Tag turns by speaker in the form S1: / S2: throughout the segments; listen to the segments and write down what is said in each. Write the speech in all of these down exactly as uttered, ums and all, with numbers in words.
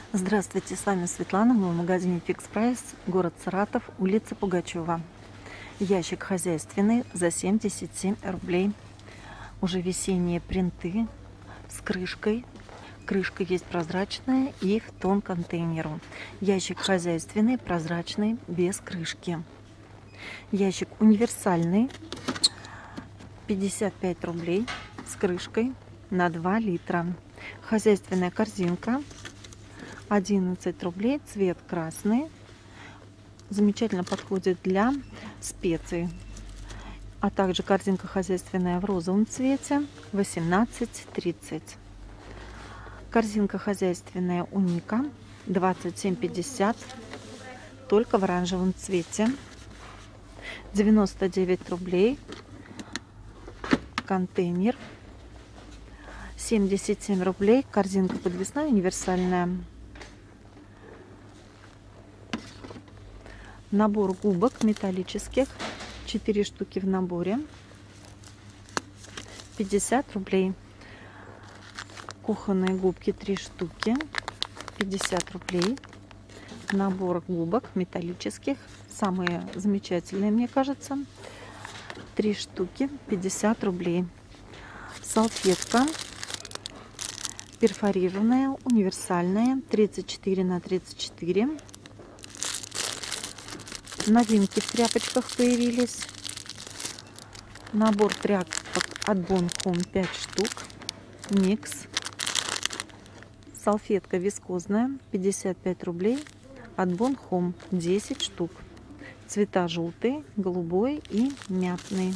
S1: Здравствуйте, с вами Светлана, мы в магазине Fix Price, город Саратов, улица Пугачева. Ящик хозяйственный за семьдесят семь рублей. Уже весенние принты с крышкой. Крышка есть прозрачная и в тон контейнеру. Ящик хозяйственный, прозрачный, без крышки. Ящик универсальный, пятьдесят пять рублей, с крышкой на два литра. Хозяйственная корзинка. одиннадцать рублей, цвет красный. Замечательно подходит для специй. А также корзинка хозяйственная в розовом цвете, восемнадцать тридцать. Корзинка хозяйственная Уника, двадцать семь пятьдесят, только в оранжевом цвете. девяносто девять рублей. Контейнер. семьдесят семь рублей. Корзинка подвесная универсальная. Набор губок металлических, четыре штуки в наборе, пятьдесят рублей. Кухонные губки три штуки, пятьдесят рублей. Набор губок металлических, самые замечательные, мне кажется, три штуки, пятьдесят рублей. Салфетка перфорированная, универсальная, тридцать четыре на тридцать четыре. Новинки в тряпочках появились. Набор тряпок от Bonhome пять штук. Микс. Салфетка вискозная, пятьдесят пять рублей. От Bonhome десять штук. Цвета желтый, голубой и мятный.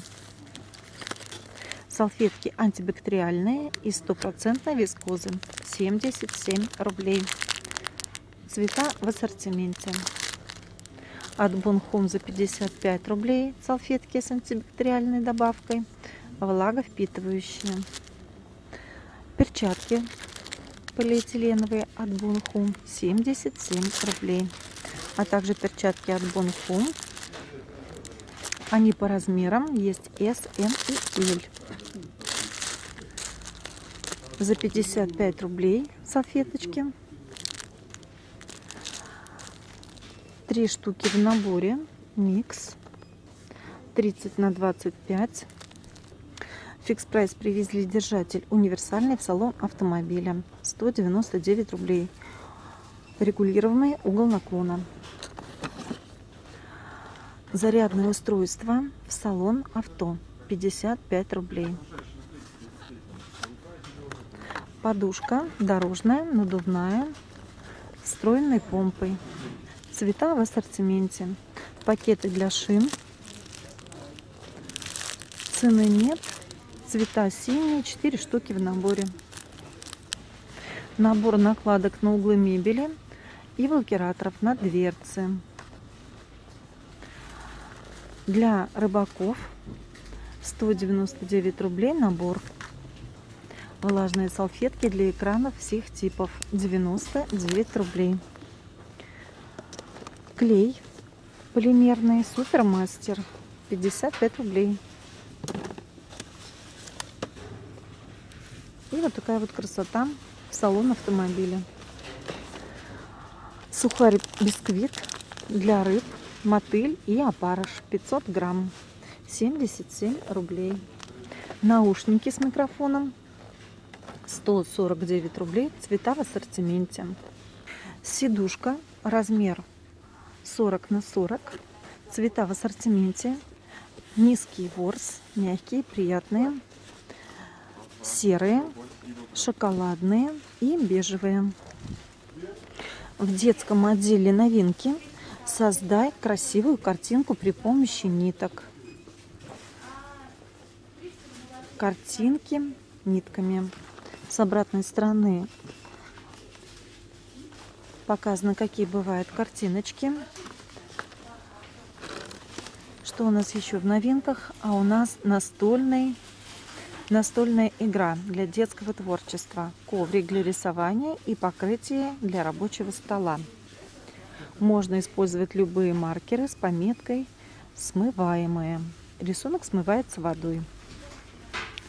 S1: Салфетки антибактериальные и стопроцентной вискозы. семьдесят семь рублей. Цвета в ассортименте. От Bonhome за пятьдесят пять рублей салфетки с антибактериальной добавкой, влаговпитывающие. Перчатки полиэтиленовые от Bonhome семьдесят семь рублей. А также перчатки от Bonhome. Они по размерам есть эс, эм и эль. За пятьдесят пять рублей салфеточки. Три штуки в наборе, микс, тридцать на двадцать пять. Fix Price привезли держатель универсальный в салон автомобиля, сто девяносто девять рублей. Регулируемый угол наклона. Зарядное устройство в салон авто, пятьдесят пять рублей. Подушка дорожная, надувная, с встроенной помпой. Цвета в ассортименте. Пакеты для шин. Цены нет. Цвета синие, четыре штуки в наборе. Набор накладок на углы мебели и блокираторов на дверцы. Для рыбаков сто девяносто девять рублей набор. Влажные салфетки для экранов всех типов, девяносто девять рублей. Клей полимерный Супермастер, пятьдесят пять рублей. И вот такая вот красота в салон автомобиля. Сухарь бисквит для рыб, мотыль и опарыш, пятьсот грамм, семьдесят семь рублей. Наушники с микрофоном, сто сорок девять рублей, цвета в ассортименте. Сидушка, размер сорок на сорок, цвета в ассортименте. Низкий ворс, мягкие, приятные, серые, шоколадные и бежевые. В детском отделе новинки. Создай красивую картинку при помощи ниток. Картинки нитками. С обратной стороны показано, какие бывают картиночки. Что у нас еще в новинках? А у нас настольный, настольная игра для детского творчества. Коврик для рисования и покрытие для рабочего стола. Можно использовать любые маркеры с пометкой «Смываемые». Рисунок смывается водой.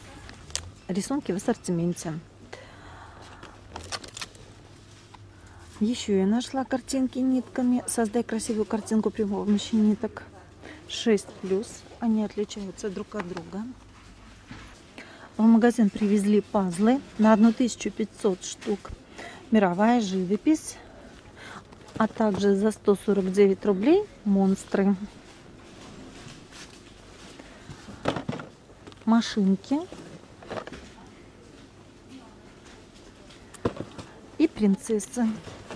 S1: Рисунки в ассортименте. Еще я нашла картинки нитками. Создай красивую картинку при помощи ниток. шесть плюс. Они отличаются друг от друга. В магазин привезли пазлы на тысячу пятьсот штук. Мировая живопись. А также за сто сорок девять рублей монстры. Машинки. И принцессы.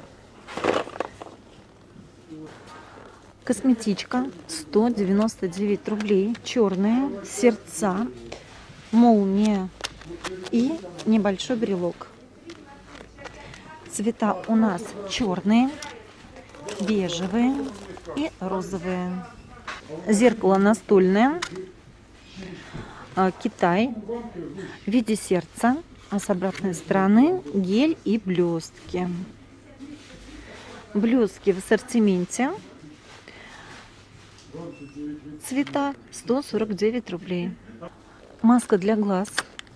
S1: Косметичка сто девяносто девять рублей. Черные сердца, молния и небольшой брелок. Цвета у нас черные, бежевые и розовые. Зеркало настольное. Китай в виде сердца. А с обратной стороны гель и блестки. Блестки в ассортименте. Цвета сто сорок девять рублей. Маска для глаз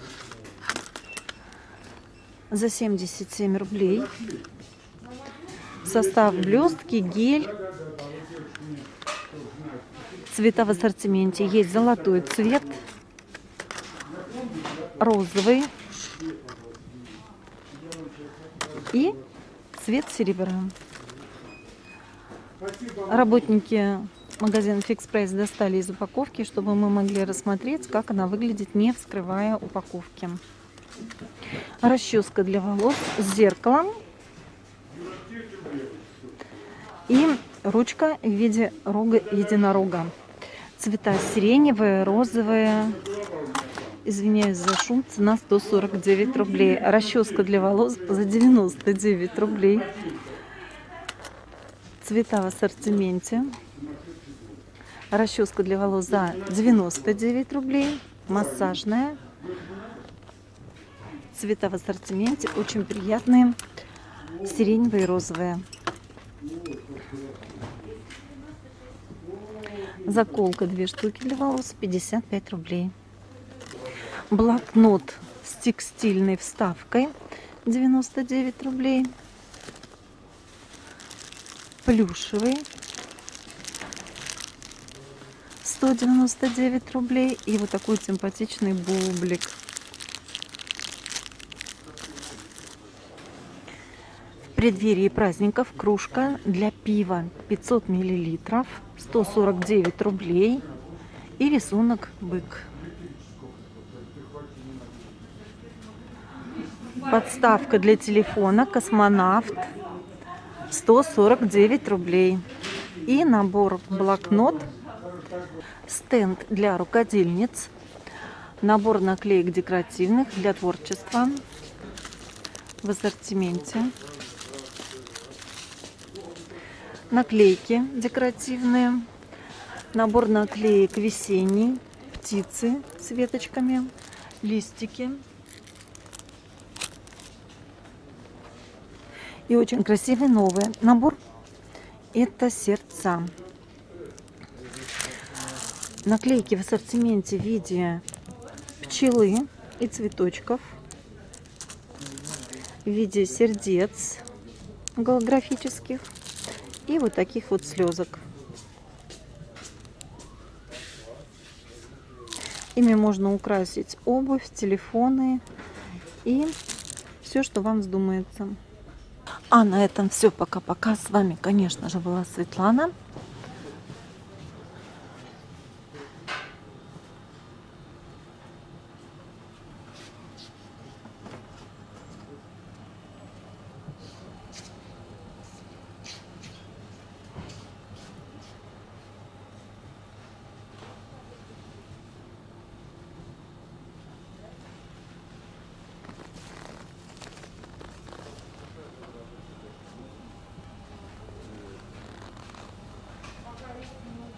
S1: за семьдесят семь рублей. Состав блестки, гель. Цвета в ассортименте. Есть золотой цвет, розовый и цвет серебра. Работники магазина Fix Price достали из упаковки, чтобы мы могли рассмотреть, как она выглядит, не вскрывая упаковки. Расческа для волос с зеркалом и ручка в виде рога единорога. Цвета сиреневые, розовые. Извиняюсь за шум. Цена сто сорок девять рублей. Расческа для волос за девяносто девять рублей. Цвета в ассортименте. Расческа для волос за девяносто девять рублей. Массажная. Цвета в ассортименте очень приятные. Сиреневые и розовые. Заколка две штуки для волос пятьдесят пять рублей. Блокнот с текстильной вставкой девяносто девять рублей. Плюшевый сто девяносто девять рублей. И вот такой симпатичный бублик. В преддверии праздников кружка для пива пятьсот миллилитров сто сорок девять рублей. И рисунок бык. Подставка для телефона космонавт сто сорок девять рублей. И набор блокнот, стенд для рукодельниц, набор наклеек декоративных для творчества в ассортименте. Наклейки декоративные, набор наклеек весенний, птицы с веточками, листики. И очень красивый новый набор. Это сердца. Наклейки в ассортименте в виде пчелы и цветочков. В виде сердец голографических. И вот таких вот слезок. Ими можно украсить обувь, телефоны и все, что вам вздумается. А на этом все. Пока-пока. С вами, конечно же, была Светлана.